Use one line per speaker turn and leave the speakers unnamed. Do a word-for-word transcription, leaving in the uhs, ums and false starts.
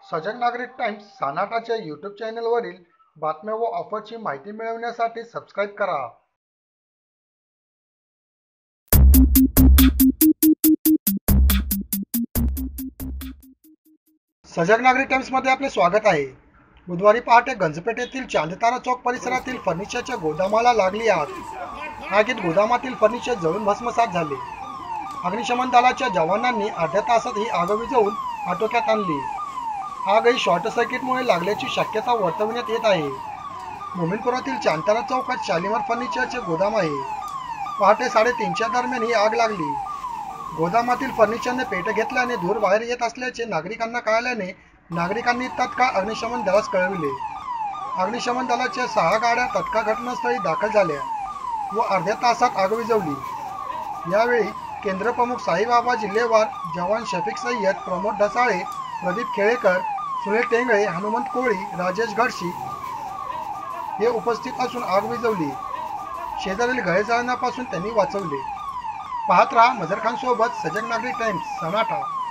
सजग नागरिक times सनाटाच्या YouTube चॅनलवरील बातम्या व ऑफरची माहिती मिळवण्यासाठी सबस्क्राईब करा। सजग नागरिक टाइम्समध्ये आपले स्वागत आहे। बुधवारी पहाटे गंजपेठेतील चांदतारा चौक परिसरातील फर्निचरच्या गोदामाला लागली आग। आगीत गोदामातील फर्निचर जळून भस्मसात झाले। अग्निशमन दलाच्या जवानांनी अर्ध्या तासात ही आग विझवून आटोक्यात आणली। आग ही शॉर्ट सर्किटमुळे लागल्याची शक्यता वर्तवण्यात येत आहे। मोमीनपुरातील चांदतारा चौकात शालिमार फर्निचरचे गोदाम आहे। पहाटे साडेतीनच्या दरम्यान ही आग लागली। गोदामातील फर्निचरने पेट घेतल्याने धूर बाहेर येत असल्याचे नागरिकांना कळाल्याने नागरिकांनी तत्काळ अग्निशमन दलास कळविले। अग्निशमन दलाच्या सहा गाड्या तत्काळ घटनास्थळी दाखल झाल्या व अर्ध्या तासात आग विझवली। यावेळी केंद्रप्रमुख साईबाबा जिल्हेवार जवान शफिक सय्यद, प्रमोद ढसाळे, प्रदीप खेळेकर, सुनील टेंगळे, हनुमंत कोळी, राजेश घडशी हे उपस्थित असून आग विझवली। शेजारील घरे जळण्यापासून त्यांनी वाचवले। पाहत रहा मजर खान सोबत सजग नागरिक टाइम्स, सनाटा।